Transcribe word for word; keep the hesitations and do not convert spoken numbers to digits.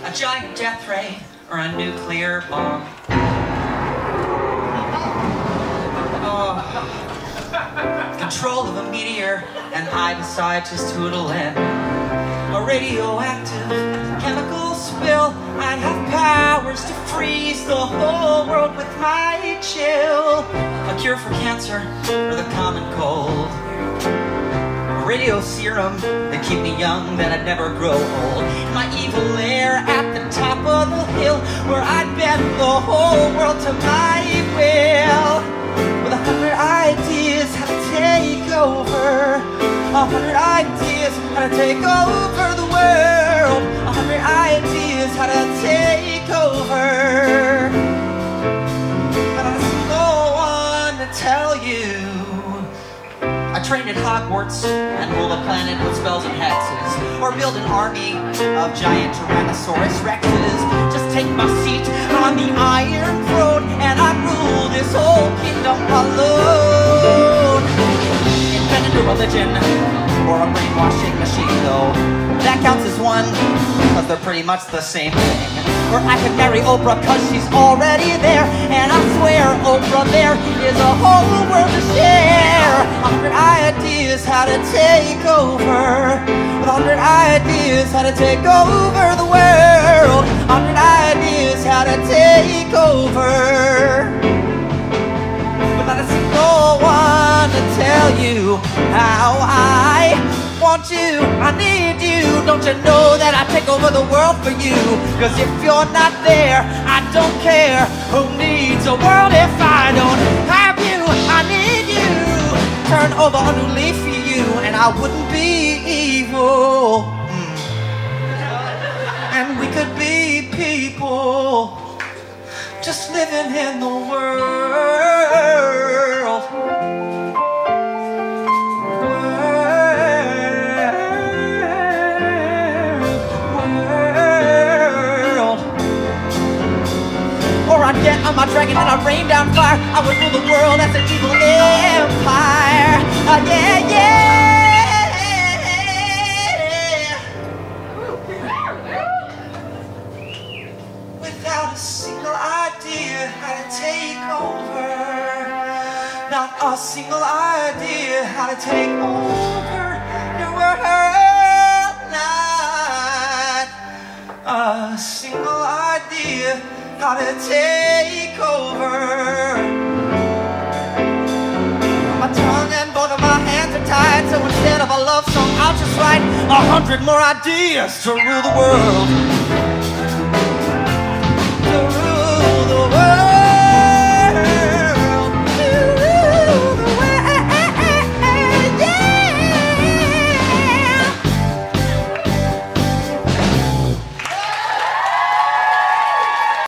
A giant death ray or a nuclear bomb. Oh. Control of a meteor and I decide just to toodle in. A radioactive chemical spill. I'd have powers to freeze the whole world with my chill. A cure for cancer or the common cold. A radio serum that keep me young, that I'd never grow old. My evil lair at the top of the hill, where I'd bend the whole world to my will. With a hundred ideas how to take over. A hundred ideas how to take over the world. A hundred ideas how to take over. But I see no one to tell you. I trained at Hogwarts and rule a planet with spells and hexes, or build an army of giant Tyrannosaurus Rexes. Just take my seat on the Iron Throne and I rule this whole kingdom alone. Invent a new religion or a brainwashing machine, though that counts as one, cause they're pretty much the same thing. Or I could marry Oprah cause she's already there, and I swear Oprah, there is a whole world to share. A hundred ideas how to take over. With a hundred ideas how to take over the world. A hundred ideas how to take over. But I see no one to tell you how I want you, I need you. Don't you know that I take over the world for you? Cause if you're not there, I don't care. Who needs a world if I don't have you? I need you. Turn over a new leaf for you and I wouldn't be evil. Mm. And we could be people just living in the world. I'd get on my dragon and I'd rain down fire. I would rule the world as an evil empire. Uh, yeah, yeah. Without a single idea how to take over. Not a single idea how to take over your world. Not a single idea how to take over. My tongue and both of my hands are tied, so instead of a love song, I'll just write a hundred more ideas to rule the world.